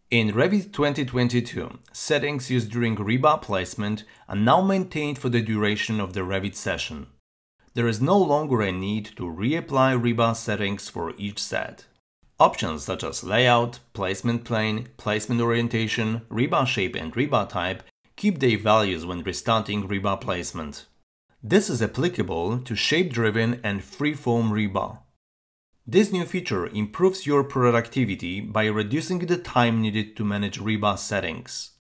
In Revit 2022, settings used during rebar placement are now maintained for the duration of the Revit session. There is no longer a need to reapply rebar settings for each set. Options such as layout, placement plane, placement orientation, rebar shape and rebar type keep their values when restarting rebar placement. This is applicable to shape-driven and free-form rebar. This new feature improves your productivity by reducing the time needed to manage rebar settings.